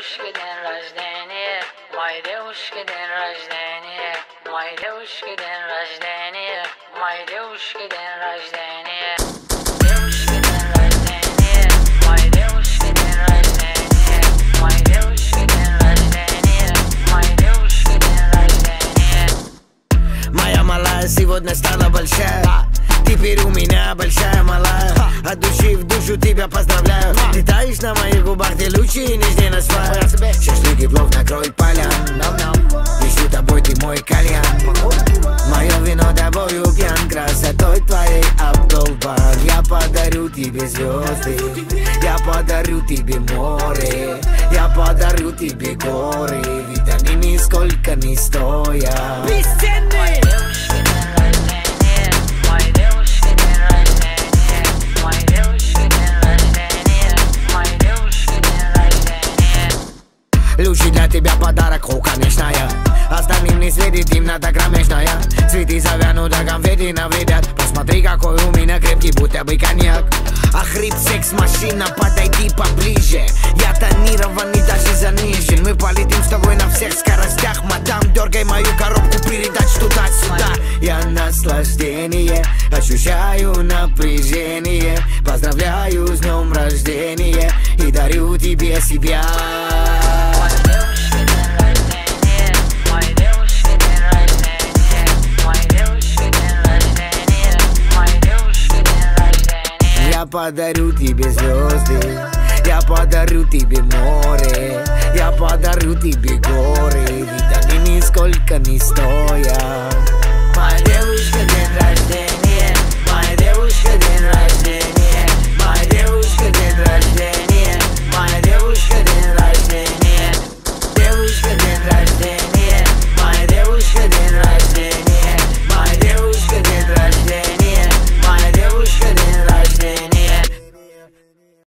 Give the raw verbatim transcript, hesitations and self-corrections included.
девушке день рождения, моей девушке день рождения, моей девушке день рождения, моей девушке день рождения. Девушке день рождения, моей девушке день рождения, моей девушке день рождения, моей девушке день рождения. Моя малая сегодня стала большая, теперь у меня большая малая. От души в душу тебя поздравляю. Ты таишь на моих губах, ты лучше и нежнее на своих. Шашлык и плов накрой полян, ищу тобой, ты мой кальян. Мое вино тобою пьян, красотой твоей обдолбан. Я подарю тебе звезды, я подарю тебе море, я подарю тебе горы. Ведь они нисколько не стоят. Моей девушке день рождения, моей девушке день рождения, моей девушке день рождения, моей девушке день рождения. Лучший для тебя подарок, о, конечная. Остальным не светит, им надо кромешная. Цветы завянут, а конфеты навредят. Посмотри, какой у меня крепкий, будто бы коньяк. Охрип, секс, машина, подойди поближе. Я тонированный, даже занижен. Мы полетим с тобой на всех скоростях. Мадам, дергай мою коробку, передач туда-сюда. Я наслаждение, ощущаю напряжение. Поздравляю с днем рождения и дарю тебе себя. Я подарю тебе звезды, я подарю тебе море, я подарю тебе горы, ведь они нисколько не стоят. Моя девушка день рождения.